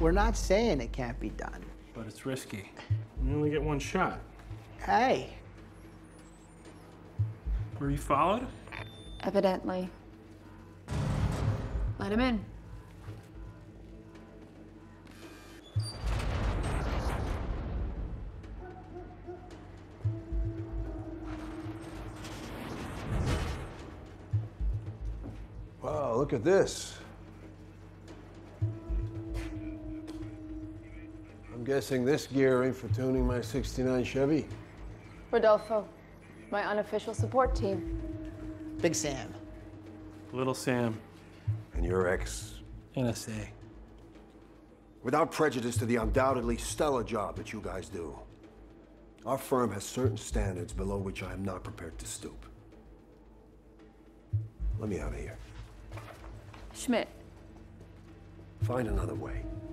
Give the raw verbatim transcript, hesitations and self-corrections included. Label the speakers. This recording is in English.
Speaker 1: We're not saying it can't be done.
Speaker 2: But it's risky. You only get one shot.
Speaker 1: Hey.
Speaker 2: Were you followed?
Speaker 3: Evidently. Let him in.
Speaker 4: Wow, look at this. I'm guessing this gear ain't for tuning my sixty-nine Chevy.
Speaker 3: Rodolfo, my unofficial support team.
Speaker 1: Big Sam.
Speaker 2: Little Sam.
Speaker 4: And your ex.
Speaker 2: N S A.
Speaker 4: Without prejudice to the undoubtedly stellar job that you guys do, our firm has certain standards below which I am not prepared to stoop. Let me out of here.
Speaker 3: Schmidt.
Speaker 4: Find another way.